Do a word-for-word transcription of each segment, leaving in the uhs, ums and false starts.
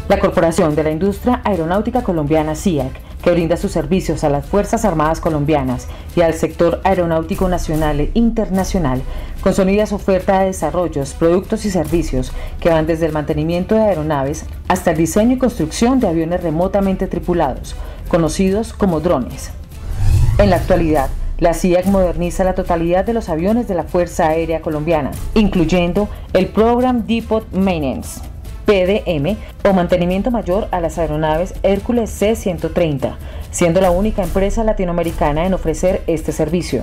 La Corporación de la Industria Aeronáutica Colombiana C I A C, que brinda sus servicios a las Fuerzas Armadas colombianas y al sector aeronáutico nacional e internacional, consolida su oferta de desarrollos, productos y servicios que van desde el mantenimiento de aeronaves hasta el diseño y construcción de aviones remotamente tripulados, conocidos como drones. En la actualidad, la C I A C moderniza la totalidad de los aviones de la Fuerza Aérea Colombiana, incluyendo el Program Depot Maintenance, P D M, o mantenimiento mayor a las aeronaves Hércules C ciento treinta, siendo la única empresa latinoamericana en ofrecer este servicio.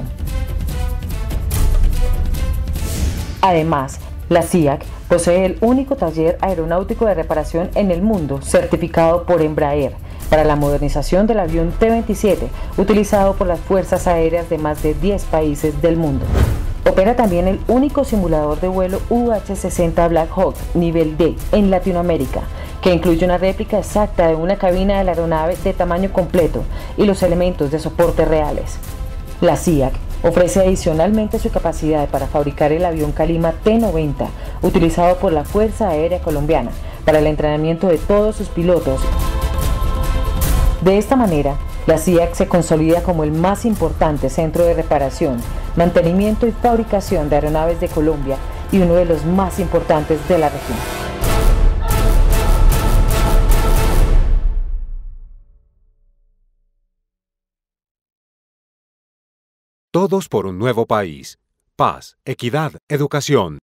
Además, la C I A C posee el único taller aeronáutico de reparación en el mundo certificado por Embraer para la modernización del avión T veintisiete, utilizado por las fuerzas aéreas de más de diez países del mundo. Opera también el único simulador de vuelo U H sesenta Black Hawk nivel D en Latinoamérica, que incluye una réplica exacta de una cabina de la aeronave de tamaño completo y los elementos de soporte reales. La C I A C ofrece adicionalmente su capacidad para fabricar el avión Calima T noventa, utilizado por la Fuerza Aérea Colombiana para el entrenamiento de todos sus pilotos. De esta manera, la C I A C se consolida como el más importante centro de reparación, mantenimiento y fabricación de aeronaves de Colombia y uno de los más importantes de la región. Todos por un nuevo país. Paz, equidad, educación.